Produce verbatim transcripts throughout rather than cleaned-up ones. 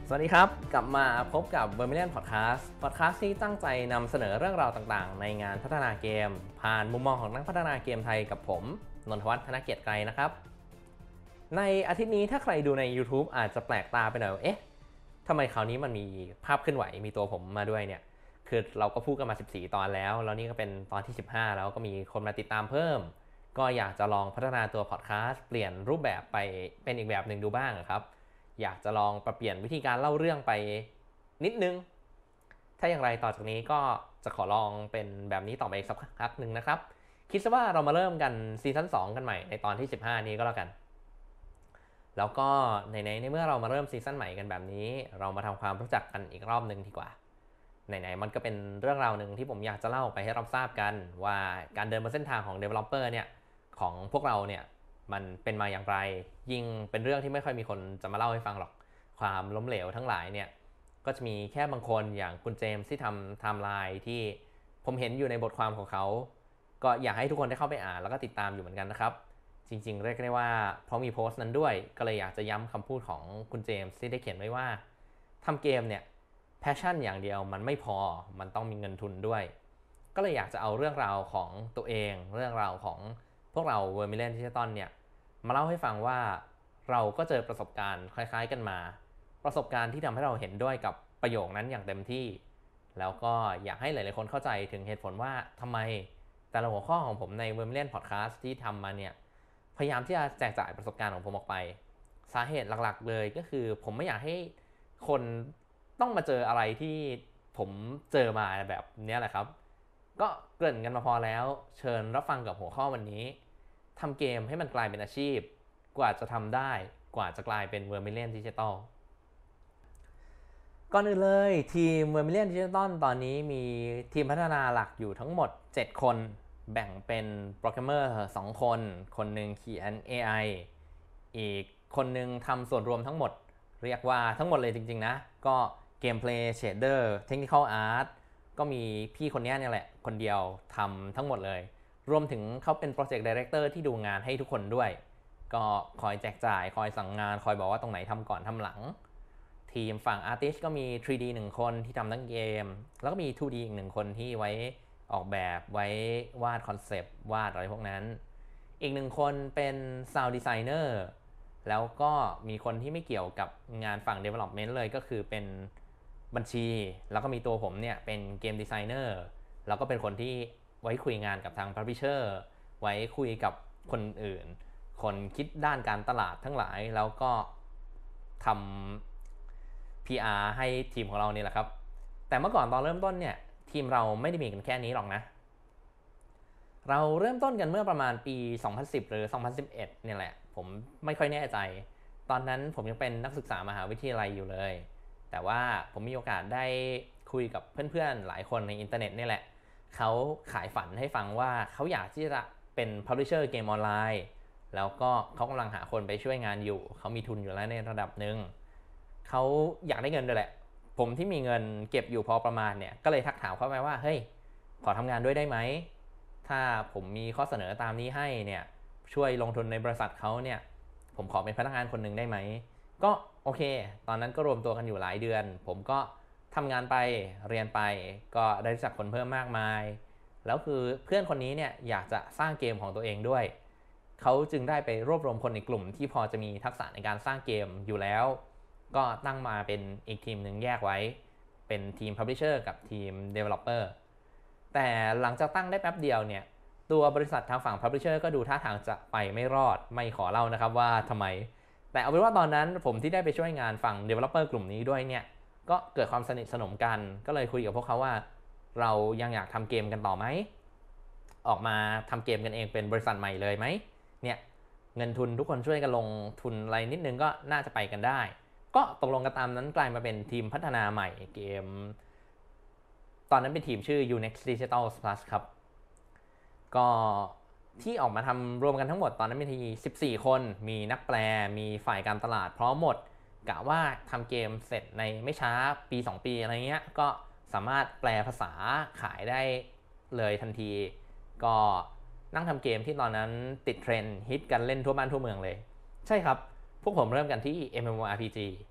สวัสดีครับกลับมาพบกับ Vermilion Podcast Podcast ที่ตั้งใจนำเสนอเรื่องราวต่างๆในงานพัฒนาเกมผ่านมุมมองของนักพัฒนาเกมไทยกับผมนนทวัฒน์ ธนเกียรติไกรนะครับในอาทิตย์นี้ถ้าใครดูใน YouTube อาจจะแปลกตาไปหน่อยเอ๊ะทำไมคราวนี้มันมีภาพเคลื่อนไหวมีตัวผมมาด้วยเนี่ยคือเราก็พูดกันมาสิบสี่ตอนแล้วแล้วนี่ก็เป็นตอนที่สิบห้าแล้วก็มีคนมาติดตามเพิ่มก็อยากจะลองพัฒนาตัว Podcast เปลี่ยนรูปแบบไปเป็นอีกแบบหนึ่งดูบ้างครับอยากจะลองปรับเปลี่ยนวิธีการเล่าเรื่องไปนิดนึงถ้าอย่างไรต่อจากนี้ก็จะขอลองเป็นแบบนี้ต่อไปอีกสักพักนึงนะครับคิดซะว่าเรามาเริ่มกันซีซั่นสองกันใหม่ในตอนที่สิบห้านี้ก็แล้วกันแล้วก็ในในเมื่อเรามาเริ่มซีซั่นใหม่กันแบบนี้เรามาทำความรู้จักกันอีกรอบนึงดีกว่าไหนๆมันก็เป็นเรื่องราวนึงที่ผมอยากจะเล่าไปให้เราทราบกันว่าการเดินบนเส้นทางของ developer เนี่ยของพวกเราเนี่ยมันเป็นมาอย่างไรยิ่งเป็นเรื่องที่ไม่ค่อยมีคนจะมาเล่าให้ฟังหรอกความล้มเหลวทั้งหลายเนี่ยก็จะมีแค่บางคนอย่างคุณเจมส์ที่ทำไทม์ไลน์ที่ผมเห็นอยู่ในบทความของเขาก็อยากให้ทุกคนได้เข้าไปอ่านแล้วก็ติดตามอยู่เหมือนกันนะครับจริงๆเรียกได้ว่าเพราะมีโพสต์นั้นด้วยก็เลยอยากจะย้ำคำพูดของคุณเจมส์ที่ได้เขียนไว้ว่าทำเกมเนี่ยแพชชั่นอย่างเดียวมันไม่พอมันต้องมีเงินทุนด้วยก็เลยอยากจะเอาเรื่องราวของตัวเองเรื่องราวของพวกเรา Vermilion Digital เนี่ยมาเล่าให้ฟังว่าเราก็เจอประสบการณ์คล้ายๆกันมาประสบการณ์ที่ทำให้เราเห็นด้วยกับประโยคนั้นอย่างเต็มที่แล้วก็อยากให้หลายๆคนเข้าใจถึงเหตุผลว่าทำไมแต่ละหัวข้อของผมใน Vermilion Podcast ที่ทำมาเนี่ยพยายามที่จะแจกจ่ายประสบการณ์ของผมออกไปสาเหตุหลักๆเลยก็คือผมไม่อยากให้คนต้องมาเจออะไรที่ผมเจอมาแบบนี้แหละครับก็เกริ่นกันมาพอแล้วเชิญรับฟังกับหัวข้อวันนี้ทำเกมให้มันกลายเป็นอาชีพกว่าจะทำได้กว่าจะกลายเป็น Vermilion Digital ก่อนอื่นเลยทีม Vermilion Digital ตอนนี้มีทีมพัฒนาหลักอยู่ทั้งหมดเจ็ดคนแบ่งเป็นโปรแกรมเมอร์สองคนคนหนึ่งเขียน เอ ไอ อีกคนหนึ่งทำส่วนรวมทั้งหมดเรียกว่าทั้งหมดเลยจริงๆนะก็เกมเพลย์เชดเดอร์เทคนิคอลอาร์ตก็มีพี่คนนี้เนี่ยแหละคนเดียวทำทั้งหมดเลยรวมถึงเขาเป็นโปรเจกต์ไดเรคเตอร์ที่ดูงานให้ทุกคนด้วยก็คอยแจกจ่ายคอยสั่งงานคอยบอกว่าตรงไหนทำก่อนทำหลังทีมฝั่งอาร์ติสต์ก็มี ทรี ดี หนึ่งคนที่ทำทั้งเกมแล้วก็มี ทู ดี อีกหนึ่งคนที่ไว้ออกแบบไว้วาดคอนเซปต์วาดอะไรพวกนั้นอีกหนึ่งคนเป็น Sound Designer แล้วก็มีคนที่ไม่เกี่ยวกับงานฝั่ง Development เลยก็คือเป็นบัญชีแล้วก็มีตัวผมเนี่ยเป็นเกมดีไซเนอร์แล้วก็เป็นคนที่ไว้คุยงานกับทาง Publisher ไว้คุยกับคนอื่นคนคิดด้านการตลาดทั้งหลายแล้วก็ทำ พี อาร์ ให้ทีมของเรานี่แหละครับแต่เมื่อก่อนตอนเริ่มต้นเนี่ยทีมเราไม่ได้มีกันแค่นี้หรอกนะเราเริ่มต้นกันเมื่อประมาณปีสองพันสิบหรือสองพันสิบเอ็ดเนี่ยแหละผมไม่ค่อยแน่ใจตอนนั้นผมยังเป็นนักศึกษามหาวิทยาลัยอยู่เลยแต่ว่าผมมีโอกาสได้คุยกับเพื่อนๆหลายคนในอินเทอร์เน็ตนี่แหละเขาขายฝันให้ฟังว่าเขาอยากที่จะเป็น Publisher เกมออนไลน์แล้วก็เขากำลังหาคนไปช่วยงานอยู่เขามีทุนอยู่แล้วในระดับหนึ่งเขาอยากได้เงินด้วยแหละผมที่มีเงินเก็บอยู่พอประมาณเนี่ยก็เลยทักถามเขาไปว่าเฮ้ยขอทำงานด้วยได้ไหมถ้าผมมีข้อเสนอตามนี้ให้เนี่ยช่วยลงทุนในบริษัทเขาเนี่ยผมขอเป็นพนักงานคนหนึ่งได้ไหมก็โอเคตอนนั้นก็รวมตัวกันอยู่หลายเดือนผมก็ทำงานไปเรียนไปก็ได้รู้จักคนเพิ่มมากมายแล้วคือเพื่อนคนนี้เนี่ยอยากจะสร้างเกมของตัวเองด้วยเขาจึงได้ไปรวบรวมคนในกลุ่มที่พอจะมีทักษะในการสร้างเกมอยู่แล้วก็ตั้งมาเป็นอีกทีมหนึ่งแยกไว้เป็นทีม Publisher กับทีม Developer แต่หลังจากตั้งได้แป๊บเดียวเนี่ยตัวบริษัททางฝั่ง Publisher ก็ดูท่าทางจะไปไม่รอดไม่ขอเล่านะครับว่าทำไมแต่เอาเป็นว่าตอนนั้นผมที่ได้ไปช่วยงานฝั่ง Developer กลุ่มนี้ด้วยเนี่ยก็เกิดความสนิทสนมกันก็เลยคุยกับพวกเขาว่าเรายังอยากทำเกมกันต่อไหมออกมาทำเกมกันเองเป็นบริษัทใหม่เลยไหมเนี่ยเงินทุนทุกคนช่วยกันลงทุนอะไรนิดนึงก็น่าจะไปกันได้ก็ตกลงกันตามนั้นกลายมาเป็นทีมพัฒนาใหม่เกมตอนนั้นเป็นทีมชื่อ Unix Digital Plus ครับก็ที่ออกมาทำรวมกันทั้งหมดตอนนั้นมีทีสิบสี่คนมีนักแปลมีฝ่ายการตลาดพร้อมหมดกะว่าทำเกมเสร็จในไม่ช้าปีสองปีอะไรเงี้ยก็สามารถแปลภาษาขายได้เลยทันทีก็นั่งทำเกมที่ตอนนั้นติดเทรนด์ฮิตกันเล่นทั่วบ้านทั่วเมืองเลยใช่ครับพวกผมเริ่มกันที่ เอ็ม เอ็ม โอ อาร์ พี จี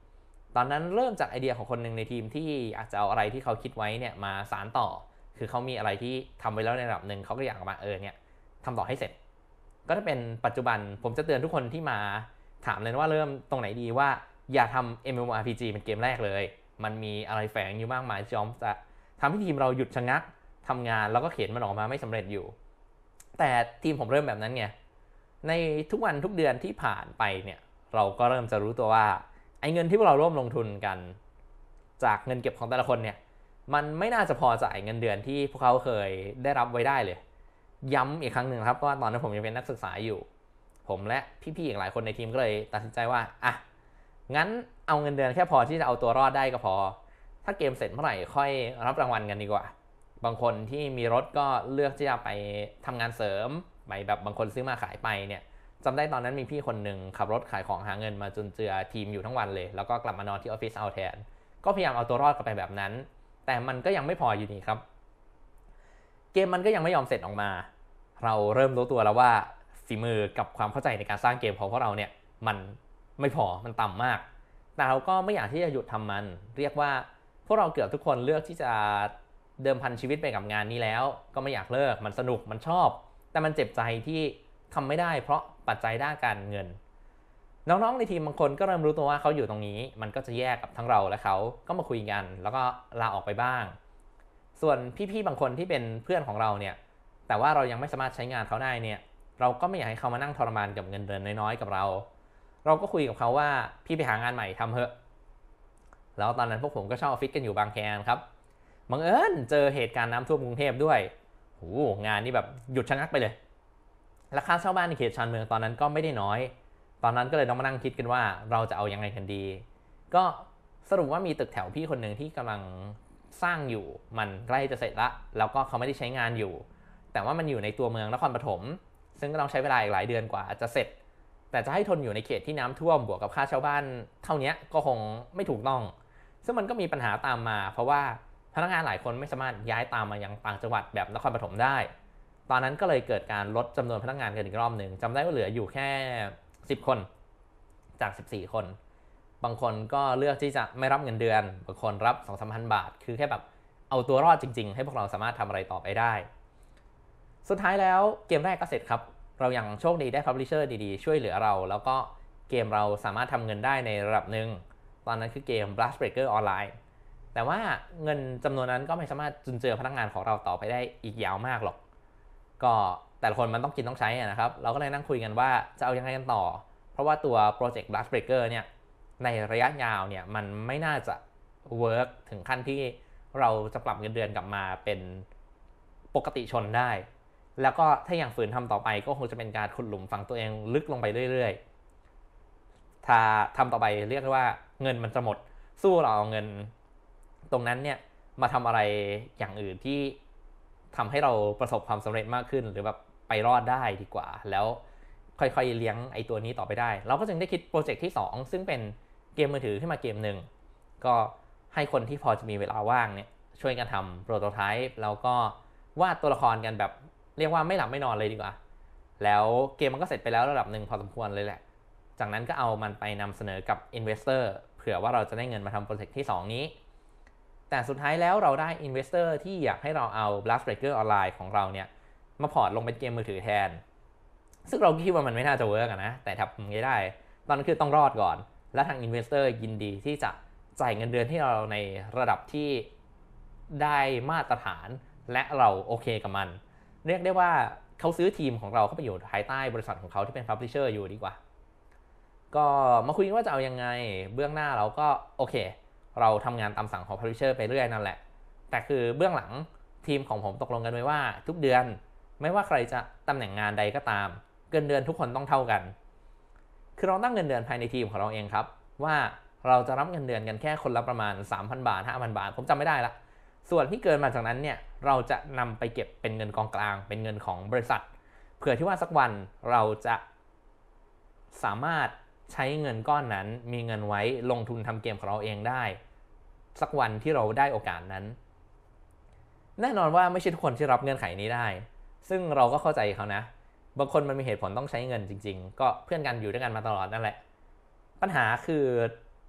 ตอนนั้นเริ่มจากไอเดียของคนหนึ่งในทีมที่อาจจะเอาอะไรที่เขาคิดไว้เนี่ยมาสานต่อคือเขามีอะไรที่ทำไว้แล้วในระดับหนึ่งเขาก็อยากมาเออเนี่ยทำต่อให้เสร็จก็ถ้าเป็นปัจจุบันผมจะเตือนทุกคนที่มาถามเลยว่าเริ่มตรงไหนดีว่าอย่าทำ MMORPG เป็นเกมแรกเลยมันมีอะไรแฝงอยู่มากมายที่จะทำให้ทีมเราหยุดชะงักทำงานแล้วก็เขียนมันออกมาไม่สำเร็จอยู่แต่ทีมผมเริ่มแบบนั้นไงในทุกวันทุกเดือนที่ผ่านไปเนี่ยเราก็เริ่มจะรู้ตัวว่าไอ้เงินที่พวกเราร่วมลงทุนกันจากเงินเก็บของแต่ละคนเนี่ยมันไม่น่าจะพอจ่ายเงินเดือนที่พวกเขาเคยได้รับไว้ได้เลยย้ำอีกครั้งหนึ่งครับว่าตอนนั้นผมยังเป็นนักศึกษาอยู่ผมและพี่ๆอีกหลายคนในทีมก็เลยตัดสินใจว่าอ่ะงั้นเอาเงินเดือนแค่พอที่จะเอาตัวรอดได้ก็พอถ้าเกมเสร็จเมื่อไหร่ค่อยรับรางวัลกันดีกว่าบางคนที่มีรถก็เลือกที่จะไปทำงานเสริมไปแบบบางคนซื้อมาขายไปเนี่ยจำได้ตอนนั้นมีพี่คนหนึ่งขับรถขายของหาเงินมาจุนเจือทีมอยู่ทั้งวันเลยแล้วก็กลับมานอนที่ออฟฟิศเอาแทนก็พยายามเอาตัวรอดกันไปแบบนั้นแต่มันก็ยังไม่พออยู่ดีครับเกมมันก็ยังไม่ยอมเสร็จออกมาเราเริ่มรู้ตัวแล้วว่าฝีมือกับความเข้าใจในการสร้างเกมของพวกเราเนี่ยมันไม่พอมันต่ำมากแต่เราก็ไม่อยากที่จะหยุดทำมันเรียกว่าพวกเราเกือบทุกคนเลือกที่จะเดิมพันชีวิตไปกับงานนี้แล้วก็ไม่อยากเลิกมันสนุกมันชอบแต่มันเจ็บใจที่ทำไม่ได้เพราะปัจจัยด้านการเงินน้องๆในทีมบางคนก็เริ่มรู้ตัวว่าเขาอยู่ตรงนี้มันก็จะแยกกับทั้งเราและเขาก็มาคุยกันแล้วก็ลาออกไปบ้างส่วนพี่ๆบางคนที่เป็นเพื่อนของเราเนี่ยแต่ว่าเรายังไม่สามารถใช้งานเขาได้เนี่ยเราก็ไม่อยากให้เขามานั่งทรมานกับเงินเดือนน้อยๆกับเราเราก็คุยกับเขาว่าพี่ไปหางานใหม่ทำเถอะแล้วตอนนั้นพวกผมก็เช่าออฟฟิศกันอยู่บางแคครับบังเอิญเจอเหตุการณ์น้ำท่วมกรุงเทพด้วยโหงานนี่แบบหยุดชะงักไปเลยราคาเช่าบ้านในเขตชานเมืองตอนนั้นก็ไม่ได้น้อยตอนนั้นก็เลยต้องมานั่งคิดกันว่าเราจะเอายังไงกันดีก็สรุปว่ามีตึกแถวพี่คนหนึ่งที่กำลังสร้างอยู่มันใกล้จะเสร็จละแล้วก็เขาไม่ได้ใช้งานอยู่แต่ว่ามันอยู่ในตัวเมืองนครปฐมซึ่งก็ต้องใช้เวลาอีกหลายเดือนกว่าจะเสร็จแต่จะให้ทนอยู่ในเขตที่น้ำท่วมบวกกับค่าเช่าบ้านเท่านี้ก็คงไม่ถูกต้องซึ่งมันก็มีปัญหาตามมาเพราะว่าพนักงานหลายคนไม่สามารถย้ายตามมายังต่างจังหวัดแบบนครปฐมได้ตอนนั้นก็เลยเกิดการลดจำนวนพนักงานกันอีกรอบหนึ่งจำได้ว่าเหลืออยู่แค่สิบคนจากสิบสี่คนบางคนก็เลือกที่จะไม่รับเงินเดือนบางคนรับ สองถึงสามพัน บาทคือแค่แบบเอาตัวรอดจริงๆให้พวกเราสามารถทำอะไรต่อไปได้สุดท้ายแล้วเกมแรกก็เสร็จครับเรายังโชคดีได้ Publisher ดีๆช่วยเหลือเราแล้วก็เกมเราสามารถทำเงินได้ในระดับหนึ่งตอนนั้นคือเกม Blast Breaker Online แต่ว่าเงินจำนวนนั้นก็ไม่สามารถจุนเจือพนักงานของเราต่อไปได้อีกยาวมากหรอกก็แต่ละคนมันต้องกินต้องใช้นะครับเราก็เลยนั่งคุยกันว่าจะเอายังไงกันต่อเพราะว่าตัวโปรเจกต์ Blast Breaker เนี่ยในระยะยาวเนี่ยมันไม่น่าจะเวิร์กถึงขั้นที่เราจะปรับเงินเดือนกลับมาเป็นปกติชนได้แล้วก็ถ้าอย่างฝืนทำต่อไปก็คงจะเป็นการขุดหลุมฝังตัวเองลึกลงไปเรื่อยๆถ้าทำต่อไปเรียกว่าเงินมันจะหมดสู้เราเอาเงินตรงนั้นเนี่ยมาทำอะไรอย่างอื่นที่ทำให้เราประสบความสำเร็จมากขึ้นหรือแบบไปรอดได้ดีกว่าแล้วค่อยๆเลี้ยงไอ้ตัวนี้ต่อไปได้เราก็จึงได้คิดโปรเจกต์ที่สองซึ่งเป็นเกมมือถือขึ้นมาเกมหนึ่งก็ให้คนที่พอจะมีเวลาว่างเนี่ยช่วยกันทำโปรโตไทป์แล้วก็วาดตัวละครกันแบบเรียกว่าไม่หลับไม่นอนเลยดีกว่าแล้วเกมมันก็เสร็จไปแล้วระดับหนึ่งพอสมควรเลยแหละจากนั้นก็เอามันไปนำเสนอกับ Investor เผื่อว่าเราจะได้เงินมาทำโปรเจกต์ที่สองนี้แต่สุดท้ายแล้วเราได้ Investor ที่อยากให้เราเอา Blast Breaker Online ของเราเนี่ยมาพอร์ตลงเป็นเกมมือถือแทนซึ่งเราคิดว่ามันไม่น่าจะเวิร์กนะแต่ทำไม่ได้ตอนนั้นคือต้องรอดก่อนและทาง Investor ยินดีที่จะจ่ายเงินเดือนที่เราในระดับที่ได้มาตรฐานและเราโอเคกับมันเรียกได้ว่าเขาซื้อทีมของเราเข้าไปอยู่ภายใต้บริษัทของเขาที่เป็น Publisher อยู่ดีกว่าก็มาคุยกันว่าจะเอายังไงเบื้องหน้าเราก็โอเคเราทำงานตามสั่งของ Publisher ไปเรื่อยนั่นแหละแต่คือเบื้องหลังทีมของผมตกลงกันไว้ว่าทุกเดือนไม่ว่าใครจะตำแหน่งงานใดก็ตามเงินเดือนทุกคนต้องเท่ากันคือเราตั้งเงินเดือนภายในทีมของเราเองครับว่าเราจะรับเงินเดือนกันแค่คนละประมาณ สามพัน บาท ห้าพัน บาทผมจำไม่ได้ละส่วนที่เกินมาจากนั้นเนี่ยเราจะนำไปเก็บเป็นเงินกองกลางเป็นเงินของบริษัทเผื่อที่ว่าสักวันเราจะสามารถใช้เงินก้อนนั้นมีเงินไว้ลงทุนทำเกมของเราเองได้สักวันที่เราได้โอกาสนั้นแน่นอนว่าไม่ใช่ทุกคนที่รับเงื่อนไขนี้ได้ซึ่งเราก็เข้าใจเขานะบางคนมันมีเหตุผลต้องใช้เงินจริงๆก็เพื่อนกันอยู่ด้วยกันมาตลอดนั่นแหละปัญหาคือ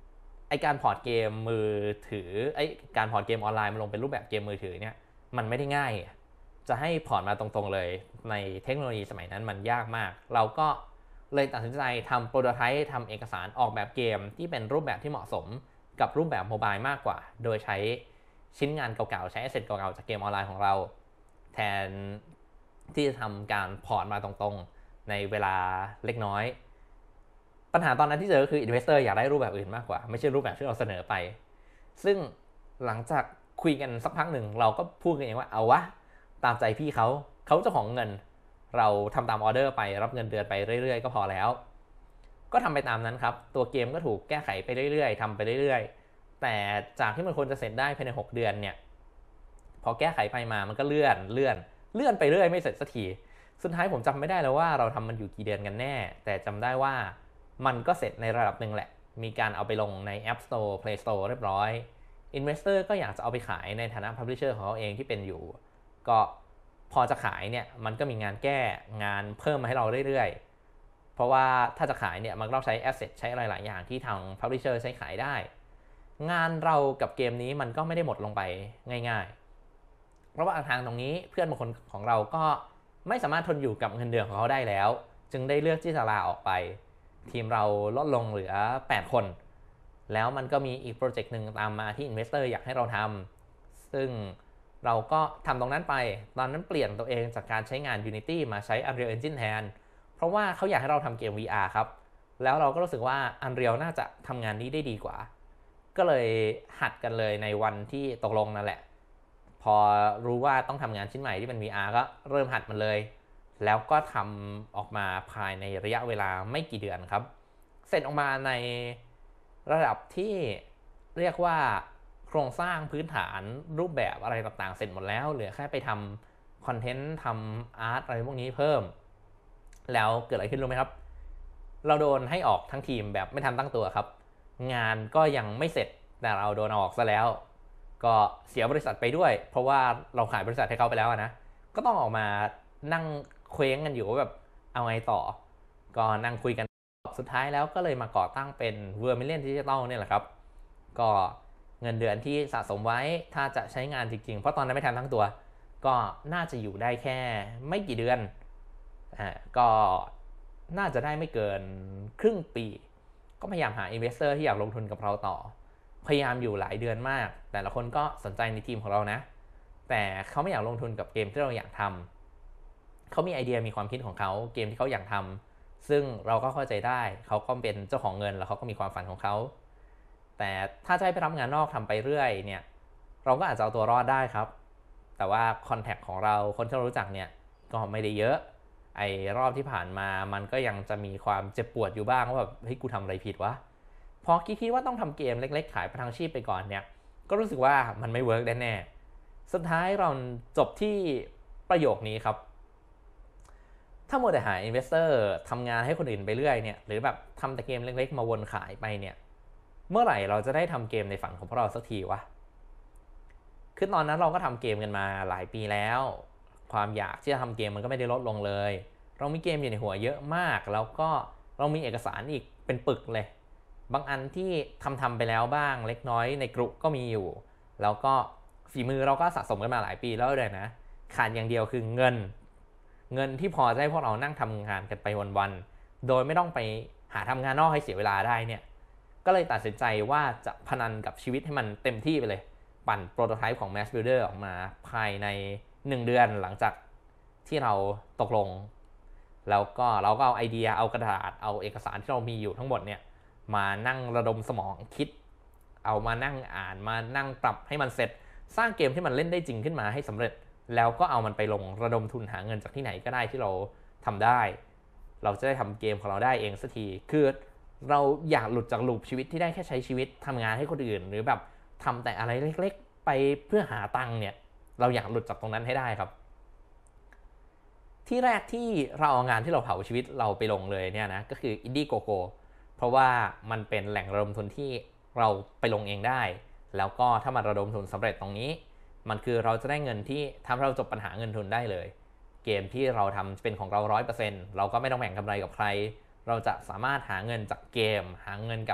ไอการพอร์ตเกมมือถือไอการพอร์ตเกมออนไลน์มาลงเป็นรูปแบบเกมมือถือเนี่ยมันไม่ได้ง่ายจะให้พอร์ตมาตรงๆเลยในเทคโนโลยีสมัยนั้นมันยากมากเราก็เลยตัดสินใจทำโปรโตไทป์ทำเอกสารออกแบบเกมที่เป็นรูปแบบที่เหมาะสมกับรูปแบบโมบายมากกว่าโดยใช้ชิ้นงานเก่าๆใช้แอสเซทเก่าๆจากเกมออนไลน์ของเราแทนที่จะทำการพอร์ตมาตรงๆในเวลาเล็กน้อยปัญหาตอนนั้นที่เจอคือ Investor อยากได้รูปแบบอื่นมากกว่าไม่ใช่รูปแบบที่เราเสนอไปซึ่งหลังจากคุยกันสักพักหนึ่งเราก็พูดกันเองว่าเอาวะตามใจพี่เขาเขาเจ้าของเงินเราทำตามออเดอร์ไปรับเงินเดือนไปเรื่อยๆก็พอแล้วก็ทำไปตามนั้นครับตัวเกมก็ถูกแก้ไขไปเรื่อยๆทำไปเรื่อยๆแต่จากที่มันควรจะเสร็จได้ภายในหกเดือนเนี่ยพอแก้ไขไปมามันก็เลื่อนเลื่อนเลื่อนไปเรื่อยไม่เสร็จสักทีสุดท้ายผมจำไม่ได้แล้วว่าเราทำมันอยู่กี่เดือนกันแน่แต่จำได้ว่ามันก็เสร็จในระดับหนึ่งแหละมีการเอาไปลงใน App Store Play Store เรียบร้อย Investor ก็อยากจะเอาไปขายในฐานะ Publisher ของเขาเองที่เป็นอยู่ก็พอจะขายเนี่ยมันก็มีงานแก้งานเพิ่มมาให้เราเรื่อยๆเพราะว่าถ้าจะขายเนี่ยมันต้องใช้ Asset ใช้อะไรหลายอย่างที่ทาง Publisher ใช้ขายได้งานเรากับเกมนี้มันก็ไม่ได้หมดลงไปง่ายๆเพราะว่าทางตรงนี้เพื่อนบางคนของเราก็ไม่สามารถทนอยู่กับเงินเดือนของเขาได้แล้วจึงได้เลือกที่จะลาออกไปทีมเราลดลงเหลือแปดคนแล้วมันก็มีอีกโปรเจกต์หนึ่งตามมาที่ Investor อยากให้เราทำซึ่งเราก็ทำตรงนั้นไปตอนนั้นเปลี่ยนตัวเองจากการใช้งาน Unity มาใช้ Unreal Engine แทนเพราะว่าเขาอยากให้เราทำเกม วี อาร์ ครับแล้วเราก็รู้สึกว่า Unreal น่าจะทำงานนี้ได้ดีกว่าก็เลยหัดกันเลยในวันที่ตกลงนั่นแหละพอรู้ว่าต้องทำงานชิ้นใหม่ที่เป็น วี อาร์ ก็เริ่มหัดมันเลยแล้วก็ทำออกมาภายในระยะเวลาไม่กี่เดือนครับเสร็จออกมาในระดับที่เรียกว่าโครงสร้างพื้นฐานรูปแบบอะไรต่างๆเสร็จหมดแล้วเหลือแค่ไปทำคอนเทนต์ทำอาร์ตอะไรพวกนี้เพิ่มแล้วเกิดอะไรขึ้นรู้ไหมครับเราโดนให้ออกทั้งทีมแบบไม่ทันตั้งตัวครับงานก็ยังไม่เสร็จแต่เราโดนออกซะแล้วก็เสียบริษัทไปด้วยเพราะว่าเราขายบริษัทให้เขาไปแล้วนะก็ต้องออกมานั่งเคว้งกันอยู่ว่าแบบเอาไงต่อก็นั่งคุยกันสุดท้ายแล้วก็เลยมาก่อตั้งเป็น Vermilion Digital เนี่ยแหละครับก็เงินเดือนที่สะสมไว้ถ้าจะใช้งานจริงๆเพราะตอนนั้นไม่ทันทั้งตัวก็น่าจะอยู่ได้แค่ไม่กี่เดือนอ่าก็น่าจะได้ไม่เกินครึ่งปีก็พยายามหา Investor ที่อยากลงทุนกับเราต่อพยายามอยู่หลายเดือนมากแต่ละคนก็สนใจในทีมของเรานะแต่เขาไม่อยากลงทุนกับเกมที่เราอยากทำเขามีไอเดียมีความคิดของเขาเกมที่เขาอยากทำซึ่งเราก็เข้าใจได้เขาก็เป็นเจ้าของเงินแล้วเขาก็มีความฝันของเขาแต่ถ้าจะให้ไปรับงานนอกทำไปเรื่อยเนี่ยเราก็อาจจะเอาตัวรอดได้ครับแต่ว่าคอนแทคของเราคนที่เรารู้จักเนี่ยก็ไม่ได้เยอะไอ้รอบที่ผ่านมามันก็ยังจะมีความเจ็บปวดอยู่บ้างว่าแบบเฮ้ยกูทำอะไรผิดวะพอคิดว่าต้องทำเกมเล็กๆขายประทังชีพไปก่อนเนี่ยก็รู้สึกว่ามันไม่เวิร์กแน่ๆสุดท้ายเราจบที่ประโยคนี้ครับถ้ามัวแต่หา investor ทำงานให้คนอื่นไปเรื่อยเนี่ยหรือแบบทำแต่เกมเล็กๆมาวนขายไปเนี่ยเมื่อไหร่เราจะได้ทำเกมในฝันของพวกเราสักทีวะคือตอนนั้นเราก็ทำเกมกันมาหลายปีแล้วความอยากที่จะทำเกมมันก็ไม่ได้ลดลงเลยเรามีเกมอยู่ในหัวเยอะมากแล้วก็เรามีเอกสารอีกเป็นปึกเลยบางอันที่ทำทำไปแล้วบ้างเล็กน้อยในกลุ่มก็มีอยู่แล้วก็ฝีมือเราก็สะสมกันมาหลายปีแล้วเลยนะขาดอย่างเดียวคือเงินเงินที่พอจะให้พวกเรานั่งทำงานกันไปวันๆโดยไม่ต้องไปหาทำงานนอกให้เสียเวลาได้เนี่ยก็เลยตัดสินใจว่าจะพนันกับชีวิตให้มันเต็มที่ไปเลยปั่นโปรโตไทป์ของ Mass Builder ออกมาภายในหนึ่งเดือนหลังจากที่เราตกลงแล้วก็เราก็เอาไอเดียเอากระดาษเอาเอกสารที่เรามีอยู่ทั้งหมดเนี่ยมานั่งระดมสมองคิดเอามานั่งอ่านมานั่งปรับให้มันเสร็จสร้างเกมที่มันเล่นได้จริงขึ้นมาให้สำเร็จแล้วก็เอามันไปลงระดมทุนหาเงินจากที่ไหนก็ได้ที่เราทำได้เราจะได้ทำเกมของเราได้เองสักทีคือเราอยากหลุดจากลูปชีวิตที่ได้แค่ใช้ชีวิตทำงานให้คนอื่นหรือแบบทำแต่อะไรเล็กๆไปเพื่อหาตังค์เนี่ยเราอยากหลุดจากตรงนั้นให้ได้ครับที่แรกที่เราเอางานที่เราเผาชีวิตเราไปลงเลยเนี่ยนะก็คือ Indiegogo เพราะว่ามันเป็นแหล่งระดมทุนที่เราไปลงเองได้แล้วก็ถ้ามันระดมทุนสำเร็จตรงนี้มันคือเราจะได้เงินที่ทำให้เราจบปัญหาเงินทุนได้เลยเกมที่เราทำเป็นของเรา ร้อยเปอร์เซ็นต์ เราก็ไม่ต้องแบ่งกำไรกับใครเราจะสามารถหาเงินจากเกมหาเงินกับ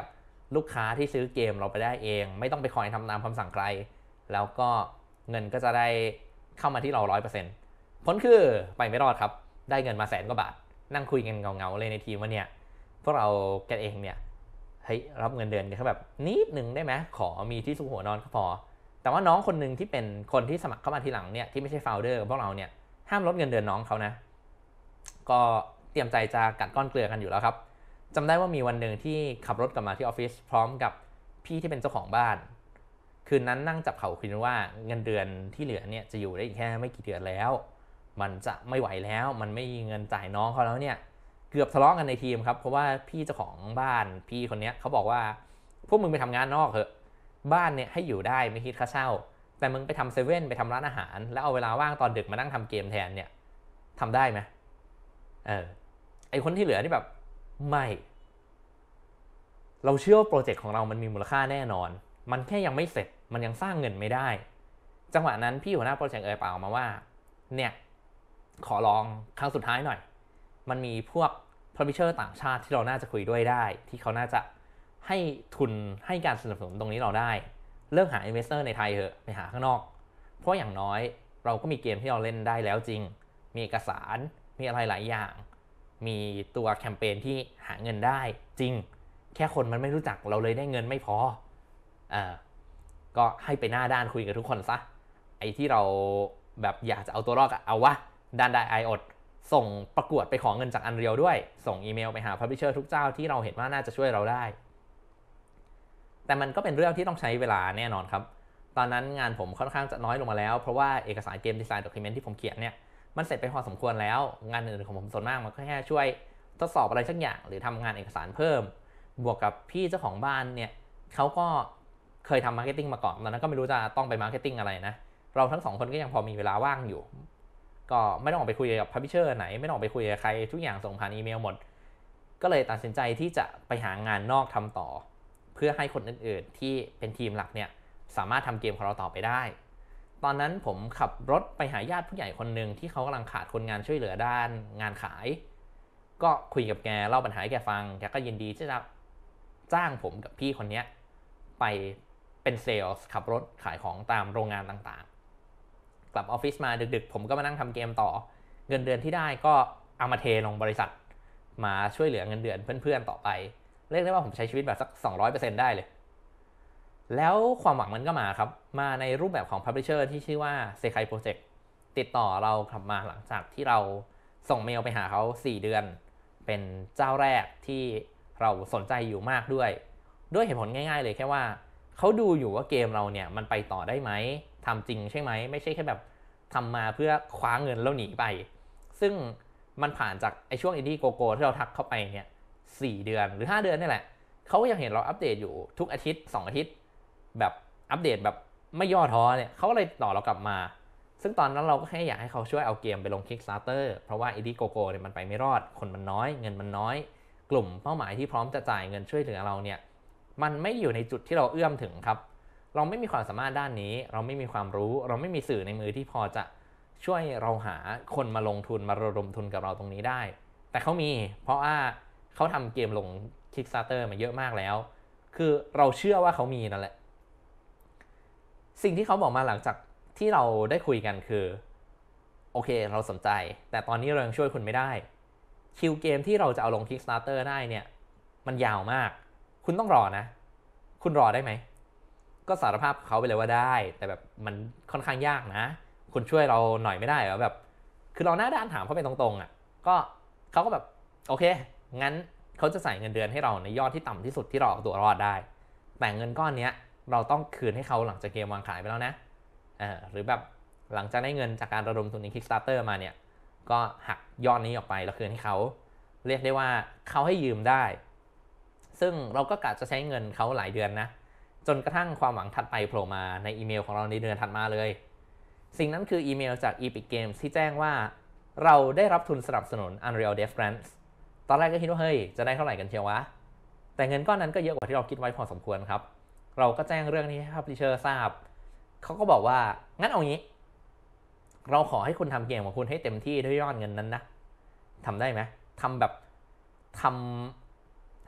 ลูกค้าที่ซื้อเกมเราไปได้เองไม่ต้องไปคอยทำตามคำสั่งใครแล้วก็เงินก็จะได้เข้ามาที่เรา ร้อยเปอร์เซ็นต์ ผลคือไปไม่รอดครับได้เงินมาแสนกว่าบาทนั่งคุยกันเงาๆเลยในทีมว่าเนี่ยพวกเรากันเองเนี่ยเฮ้ยรับเงินเดือนเขาแบบนิดนึงได้ไหมขอมีที่ซุกหัวนอนก็พอแต่ว่าน้องคนนึงที่เป็นคนที่สมัครเข้ามาทีหลังเนี่ยที่ไม่ใช่โฟลเดอร์พวกเราเนี่ยห้ามลดเงินเดือนน้องเขานะก็เตรียมใจจะกัดก้อนเกลือกันอยู่แล้วครับจำได้ว่ามีวันหนึ่งที่ขับรถกลับมาที่ออฟฟิศพร้อมกับพี่ที่เป็นเจ้าของบ้านคืนนั้นนั่งจับเข่าคุยกันว่าเงินเดือนที่เหลือเนี่ยจะอยู่ได้อีกแค่ไม่กี่เดือนแล้วมันจะไม่ไหวแล้วมันไม่มีเงินจ่ายน้องเขาแล้วเนี่ยเกือบทะเลาะกันในทีมครับเพราะว่าพี่เจ้าของบ้านพี่คนนี้เขาบอกว่าพวกมึงไปทำงานนอกเถอะบ้านเนี่ยให้อยู่ได้ไม่คิดค่าเช่าแต่มึงไปทำเซเว่นไปทำร้านอาหารแล้วเอาเวลาว่างตอนดึกมานั่งทำเกมแทนเนี่ยทำได้ไหมเออไอคนที่เหลือนี่แบบไม่เราเชื่อว่าโปรเจกต์ของเรามันมีมูลค่าแน่นอนมันแค่ยังไม่เสร็จมันยังสร้างเงินไม่ได้จังหวะนั้นพี่หัวหน้าโปรเจกต์เอ่ยปากออกมาว่าเนี่ยขอลองครั้งสุดท้ายหน่อยมันมีพวก publisher ต่างชาติที่เราน่าจะคุยด้วยได้ที่เขาน่าจะให้ทุนให้การสนับสนุนตรงนี้เราได้เลิกหา investor ในไทยเถอะไปหาข้างนอกเพราะอย่างน้อยเราก็มีเกมที่เราเล่นได้แล้วจริงมีเอกสารมีอะไรหลายอย่างมีตัวแคมเปญที่หาเงินได้จริงแค่คนมันไม่รู้จักเราเลยได้เงินไม่พออ่าก็ให้ไปหน้าด้านคุยกับทุกคนซะไอ้ที่เราแบบอยากจะเอาตัวรอดเอาวะด้านได้ไออดส่งประกวดไปขอเงินจาก Unreal ด้วยส่งอีเมลไปหา Publisher ทุกเจ้าที่เราเห็นว่าน่าจะช่วยเราได้แต่มันก็เป็นเรื่องที่ต้องใช้เวลาแน่นอนครับตอนนั้นงานผมค่อนข้างจะน้อยลงมาแล้วเพราะว่าเอกสารเกมดีไซน์ด็อกิเมนต์ที่ผมเขียนเนี่ยมันเสร็จไปพอสมควรแล้วงานอื่นของผมส่วนมากมันก็แค่ช่วยทดสอบอะไรสักอย่างหรือทำงานเอกสารเพิ่มบวกกับพี่เจ้าของบ้านเนี่ยเขาก็เคยทำมาร์เก็ตติ้งมาก่อนตอนนั้นก็ไม่รู้จะต้องไปมาร์เก็ตติ้งอะไรนะเราทั้งสองคนก็ยังพอมีเวลาว่างอยู่ก็ไม่ต้องออกไปคุยกับ Publisher ไหนไม่ต้องออกไปคุยกับใครทุกอย่างส่งผ่านอีเมลหมดก็เลยตัดสินใจที่จะไปหางานนอกทำต่อเพื่อให้คนอื่นๆที่เป็นทีมหลักเนี่ยสามารถทำเกมของเราต่อไปได้ตอนนั้นผมขับรถไปหาญาติผู้ใหญ่คนหนึ่งที่เขากำลังขาดคนงานช่วยเหลือด้านงานขายก็คุยกับแกเล่าปัญหาให้แกฟังแกก็ยินดีที่จะจ้างผมกับพี่คนนี้ไปเป็นเซลส์ขับรถขายของตามโรงงานต่างๆกลับออฟฟิศมาดึกๆผมก็มานั่งทำเกมต่อเงินเดือนที่ได้ก็เอามาเทลงบริษัทมาช่วยเหลือเงินเดือนเพื่อนๆต่อไปเรียกได้ว่าผมใช้ชีวิตแบบสัก สองร้อยเปอร์เซ็นต์ ได้เลยแล้วความหวังมันก็มาครับมาในรูปแบบของ Publisher ที่ชื่อว่า Sekai Project ติดต่อเรากลับมาหลังจากที่เราส่งเมลไปหาเขาสี่เดือนเป็นเจ้าแรกที่เราสนใจอยู่มากด้วยด้วยเหตุผลง่ายๆเลยแค่ว่าเขาดูอยู่ว่าเกมเราเนี่ยมันไปต่อได้ไหมทำจริงใช่ไหมไม่ใช่แค่แบบทำมาเพื่อคว้าเงินแล้วหนีไปซึ่งมันผ่านจากไอช่วงอินดี้โกโก้ที่เราทักเข้าไปเนี่ยสี่เดือนหรือห้าเดือนนี่แหละเขายังเห็นเราอัปเดตอยู่ทุกอาทิตย์สองอาทิตย์แบบอัปเดตแบบไม่ย่อท้อเนี่ยเขาเลยต่อเรากลับมาซึ่งตอนนั้นเราก็แค่อยากให้เขาช่วยเอาเกมไปลง Kickstarter เพราะว่า Indiegogo เนี่ยมันไปไม่รอดคนมันน้อยเงินมันน้อยกลุ่มเป้าหมายที่พร้อมจะจ่ายเงินช่วยเหลือเราเนี่ยมันไม่อยู่ในจุดที่เราเอื้อมถึงครับเราไม่มีความสามารถด้านนี้เราไม่มีความรู้เราไม่มีสื่อในมือที่พอจะช่วยเราหาคนมาลงทุนมาระดมทุนกับเราตรงนี้ได้แต่เขามีเพราะว่าเขาทำเกมลง Kickstarter มาเยอะมากแล้วคือเราเชื่อว่าเขามีนั่นแหละสิ่งที่เขาบอกมาหลังจากที่เราได้คุยกันคือโอเคเราสนใจแต่ตอนนี้เรายังช่วยคุณไม่ได้คิวเกมที่เราจะเอาลง Kickstarter ได้เนี่ยมันยาวมากคุณต้องรอนะคุณรอได้ไหมก็สารภาพเขาไปเลยว่าได้แต่แบบมันค่อนข้างยากนะคุณช่วยเราหน่อยไม่ได้เหรอแบบคือเราหน้าด้านถามเขาไปตรงๆอ่ะก็เขาก็แบบโอเคงั้นเขาจะใส่เงินเดือนให้เราในยอดที่ต่ำที่สุดที่เราเอาตัวรอดได้แต่เงินก้อนนี้เราต้องคืนให้เขาหลังจากเกมวางขายไปแล้วนะเออหรือแบบหลังจากได้เงินจากการระดมทุนใน Kickstarter มาเนี่ยก็หักยอดนี้ออกไปแล้วคืนให้เขาเรียกได้ว่าเขาให้ยืมได้ซึ่งเราก็กะจะใช้เงินเขาหลายเดือนนะจนกระทั่งความหวังถัดไปโผล่มาในอีเมลของเราในเดือนถัดมาเลยสิ่งนั้นคืออีเมลจาก Epic Games ที่แจ้งว่าเราได้รับทุนสนับสนุน Unreal Dev Grants ตอนแรกก็คิดว่าเฮ้ยจะได้เท่าไหร่กันเชียววะแต่เงินก้อนนั้นก็เยอะกว่าที่เราคิดไว้พอสมควรครับเราก็แจ้งเรื่องนี้ให้ Publisher ทราบเขาก็บอกว่างั้นเอางี้เราขอให้คุณทำเกมของคุณให้เต็มที่ด้วยยอดเงินนั้นนะทำได้ไหมทำแบบทำ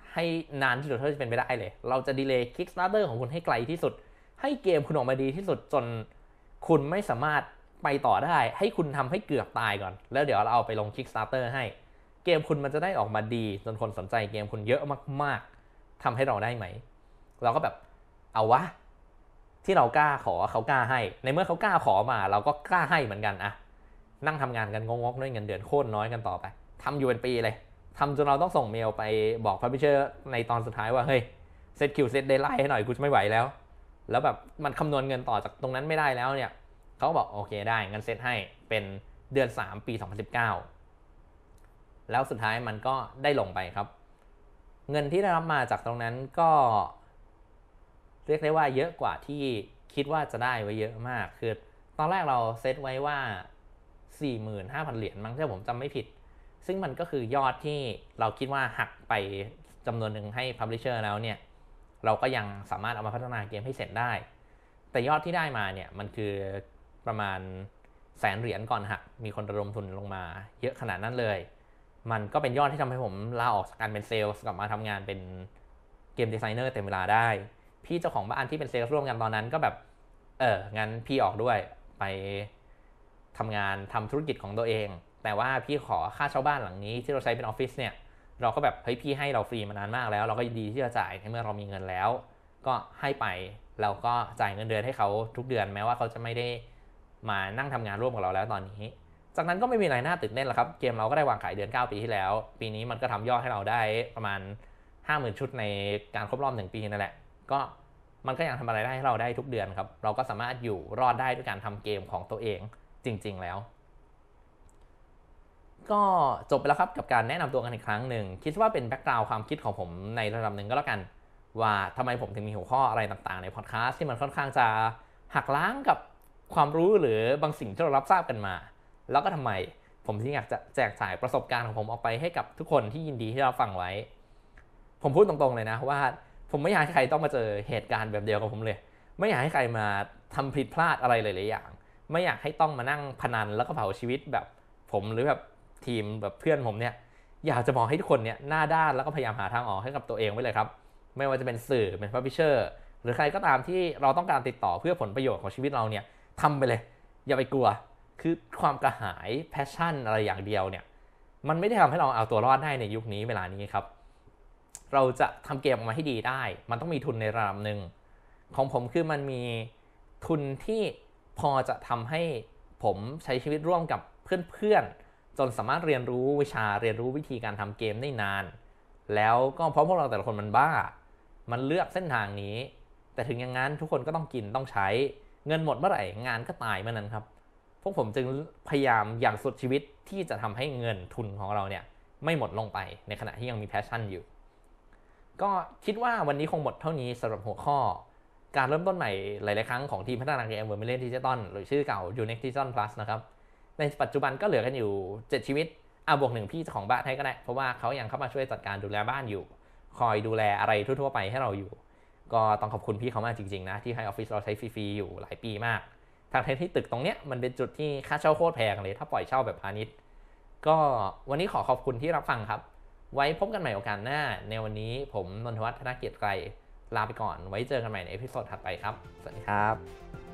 ให้นานที่สุดเท่าที่เป็นไปได้เลยเราจะดีเลย์ Kickstarter ของคุณให้ไกลที่สุดให้เกมคุณออกมาดีที่สุดจนคุณไม่สามารถไปต่อได้ให้คุณทำให้เกือบตายก่อนแล้วเดี๋ยวเราเอาไปลง Kickstarter ให้เกมคุณมันจะได้ออกมาดีจนคนสนใจเกมคุณเยอะมากๆทำให้เราได้ไหมเราก็แบบเอาวะที่เรากล้าขอเขากล้าให้ในเมื่อเขากล้าขอมาเราก็กล้าให้เหมือนกันอะนั่งทำงานกันงกๆด้วยเงินเดือนโคตรน้อยกันต่อไปทำอยู่เป็นปีเลยทำจนเราต้องส่งเมลไปบอกพับลิเชอร์ในตอนสุดท้ายว่าเฮ้ยเซตคิวเซตเดดไลน์ให้หน่อยกูจะไม่ไหวแล้วแล้วแบบมันคำนวณเงินต่อจากตรงนั้นไม่ได้แล้วเนี่ยเขาบอกโอเคได้งั้นเซตให้เป็นเดือนสามปีสองพันสิบเก้าแล้วสุดท้ายมันก็ได้ลงไปครับเงินที่ได้รับมาจากตรงนั้นก็เรียกได้ว่าเยอะกว่าที่คิดว่าจะได้ไว้เยอะมากคือตอนแรกเราเซตไว้ว่า สี่หมื่นห้าพัน เหรียญมั้งถ้าผมจำไม่ผิดซึ่งมันก็คือยอดที่เราคิดว่าหักไปจำนวนหนึ่งให้ Publisher แล้วเนี่ยเราก็ยังสามารถเอามาพัฒนาเกมให้เสร็จได้แต่ยอดที่ได้มาเนี่ยมันคือประมาณแสนเหรียญก่อนหักมีคนระดมทุนลงมาเยอะขนาดนั้นเลยมันก็เป็นยอดที่ทำให้ผมลาออกจากการเป็นเซลล์กลับมาทำงานเป็นเกมดีไซเนอร์เต็มเวลาได้พี่เจ้าของบ้านที่เป็นเซลล์ร่วมกันตอนนั้นก็แบบเอองั้นพี่ออกด้วยไปทำงานทำธุรกิจของตัวเองแต่ว่าพี่ขอค่าเช่าบ้านหลังนี้ที่เราใช้เป็นออฟฟิศเนี่ยเราก็แบบเฮ้ยพี่ให้เราฟรีมานานมากแล้วเราก็ยินดีที่จะจ่ายในเมื่อเรามีเงินแล้วก็ให้ไปเราก็จ่ายเงินเดือนให้เขาทุกเดือนแม้ว่าเขาจะไม่ได้มานั่งทำงานร่วมกับเราแล้วตอนนี้จากนั้นก็ไม่มีอะไรน่าตื่นเต้นแล้วครับเกมเราก็ได้วางขายเดือนเก้าปีที่แล้วปีนี้มันก็ทำยอดให้เราได้ประมาณ ห้าหมื่น ชุดในการครบรอบหนึ่งปีนั่นแหละก็มันก็ยังทำอะไรได้ให้เราได้ทุกเดือนครับเราก็สามารถอยู่รอดได้ด้วยการทำเกมของตัวเองจริงๆแล้วก็จบไปแล้วครับกับการแนะนำตัวกันอีกครั้งหนึ่งคิดว่าเป็นแบ็กกราวด์ความคิดของผมในระดับหนึ่งก็แล้วกันว่าทำไมผมถึงมีหัวข้ออะไรต่างๆในพอดแคสต์ที่มันค่อนข้างจะหักล้างกับความรู้หรือบางสิ่งที่เรารับทราบกันมาแล้วก็ทำไมผมถึงอยากจะแจกจ่ายประสบการณ์ของผมออกไปให้กับทุกคนที่ยินดีที่เราฟังไว้ผมพูดตรงๆเลยนะว่าผมไม่อยากให้ใครต้องมาเจอเหตุการณ์แบบเดียวกับผมเลยไม่อยากให้ใครมาทำผิดพลาดอะไรหลายๆอย่างไม่อยากให้ต้องมานั่งพนันแล้วก็เผาชีวิตแบบผมหรือแบบทีมแบบเพื่อนผมเนี่ยอยากจะบอกให้ทุกคนเนี่ยหน้าด้านแล้วก็พยายามหาทางออกให้กับตัวเองไว้เลยครับไม่ว่าจะเป็นสื่อเป็นพับลิเชอร์หรือใครก็ตามที่เราต้องการติดต่อเพื่อผลประโยชน์ของชีวิตเราเนี่ยทำไปเลยอย่าไปกลัวคือความกระหายแพชชั่นอะไรอย่างเดียวเนี่ยมันไม่ได้ทำให้เราเอาตัวรอดได้ในยุคนี้เวลานี้ครับเราจะทำเกมออกมาให้ดีได้มันต้องมีทุนในระดับหนึ่งของผมคือมันมีทุนที่พอจะทำให้ผมใช้ชีวิตร่วมกับเพื่อนๆจนสามารถเรียนรู้วิชาเรียนรู้วิธีการทำเกมได้นานแล้วก็เพราะพวกเราแต่ละคนมันบ้ามันเลือกเส้นทางนี้แต่ถึงอย่างนั้นทุกคนก็ต้องกินต้องใช้เงินหมดเมื่อไหร่งานก็ตายเมื่อนั้นครับพวกผมจึงพยายามอย่างสุดชีวิตที่จะทำให้เงินทุนของเราเนี่ยไม่หมดลงไปในขณะที่ยังมีแพชชั่นอยู่ก็คิดว่าวันนี้คงหมดเท่านี้สำหรับหัวข้อการเริ่มต้นใหม่หลายๆครั้งของทีมพัฒนาเกม Vermilion Digital หรือชื่อเก่า Unext Digital Plus นะครับในปัจจุบันก็เหลือกันอยู่เจ็ดชีวิตอ่ะบวกหนึ่งพี่เจ้าของบ้านให้ก็ได้เพราะว่าเขายังเข้ามาช่วยจัดการดูแลบ้านอยู่คอยดูแลอะไรทั่วๆไปให้เราอยู่ก็ต้องขอบคุณพี่เขามากจริงๆนะที่ให้ออฟฟิศเราใช้ฟรีๆอยู่หลายปีมากทางที่ตึกตรงเนี้ยมันเป็นจุดที่ค่าเช่าโคตรแพงเลยถ้าปล่อยเช่าแบบพาณิชย์ก็วันนี้ขอขอบคุณที่รับฟังครับไว้พบกันใหม่โอกาสหน้าในวันนี้ผมนนทวัฒน์ ธนเกียรติไกรลาไปก่อนไว้เจอกันใหม่ในเอพิโซดถัดไปครับสวัสดีครับ